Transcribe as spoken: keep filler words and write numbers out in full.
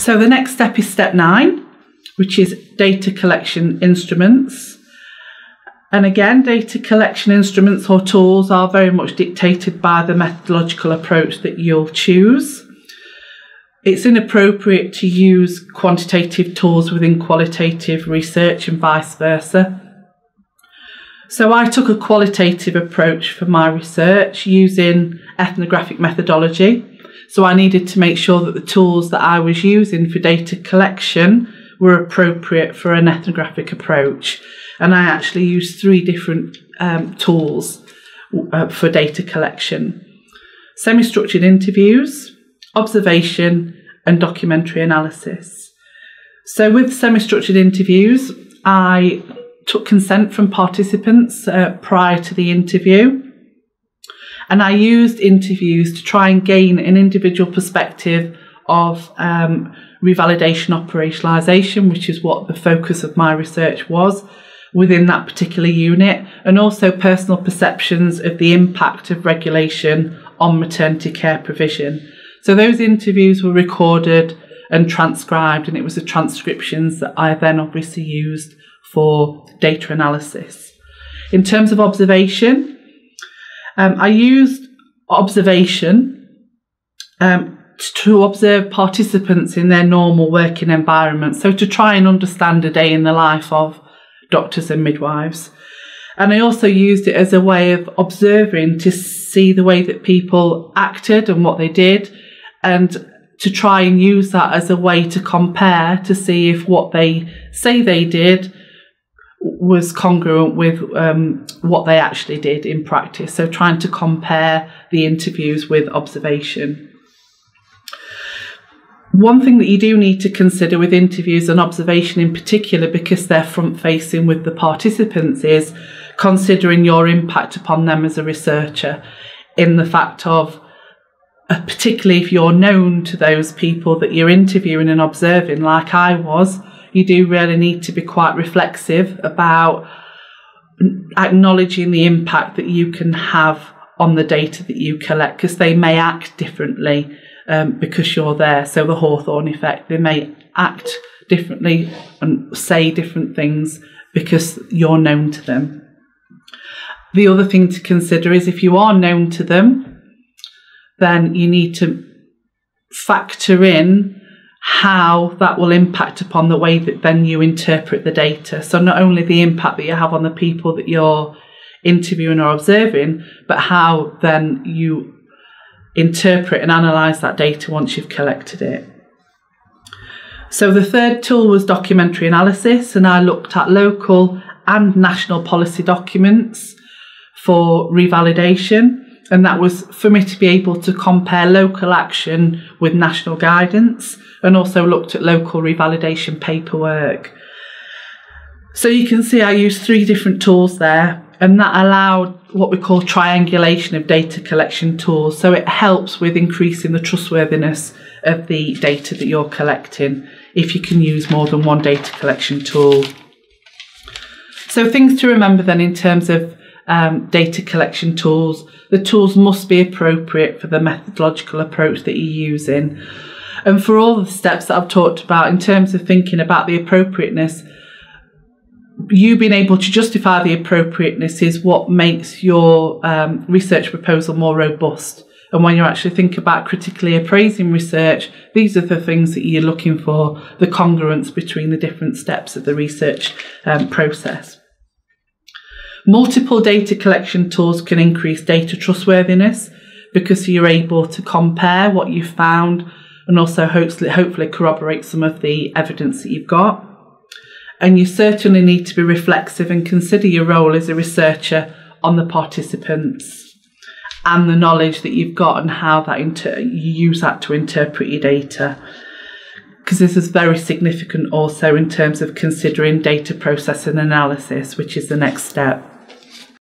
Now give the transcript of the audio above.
So the next step is step nine, which is data collection instruments. And again, data collection instruments or tools are very much dictated by the methodological approach that you'll choose. It's inappropriate to use quantitative tools within qualitative research and vice versa. So I took a qualitative approach for my research using ethnographic methodology. So I needed to make sure that the tools that I was using for data collection were appropriate for an ethnographic approach. And I actually used three different um, tools uh, for data collection: semi-structured interviews, observation, and documentary analysis. So with semi-structured interviews, I took consent from participants uh, prior to the interview. And I used interviews to try and gain an individual perspective of um, revalidation operationalisation, which is what the focus of my research was within that particular unit, and also personal perceptions of the impact of regulation on maternity care provision. So those interviews were recorded and transcribed, and it was the transcriptions that I then obviously used for data analysis. In terms of observation, um, I used observation um, to observe participants in their normal working environment, so to try and understand a day in the life of doctors and midwives. And I also used it as a way of observing to see the way that people acted and what they did, and to try and use that as a way to compare to see if what they say they did was congruent with um, what they actually did in practice. So trying to compare the interviews with observation. One thing that you do need to consider with interviews and observation in particular, because they're front-facing with the participants, is considering your impact upon them as a researcher, in the fact of, uh, particularly if you're known to those people that you're interviewing and observing, like I was, you do really need to be quite reflexive about acknowledging the impact that you can have on the data that you collect, because they may act differently Um, because you're there. So the Hawthorne effect, they may act differently and say different things because you're known to them. The other thing to consider is if you are known to them, then you need to factor in how that will impact upon the way that then you interpret the data. So not only the impact that you have on the people that you're interviewing or observing, but how then you interpret and analyse that data once you've collected it. So the third tool was documentary analysis, and I looked at local and national policy documents for revalidation, and that was for me to be able to compare local action with national guidance, and also looked at local revalidation paperwork. So you can see I used three different tools there, and that allowed what we call triangulation of data collection tools. So it helps with increasing the trustworthiness of the data that you're collecting if you can use more than one data collection tool. So things to remember then in terms of um, data collection tools: the tools must be appropriate for the methodological approach that you're using. And for all the steps that I've talked about in terms of thinking about the appropriateness, you being able to justify the appropriateness is what makes your um, research proposal more robust. And when you actually think about critically appraising research, these are the things that you're looking for, the congruence between the different steps of the research um, process. Multiple data collection tools can increase data trustworthiness because you're able to compare what you've found and also hopefully, hopefully corroborate some of the evidence that you've got. And you certainly need to be reflexive and consider your role as a researcher on the participants and the knowledge that you've got and how that inter you use that to interpret your data. Because this is very significant also in terms of considering data process and analysis, which is the next step.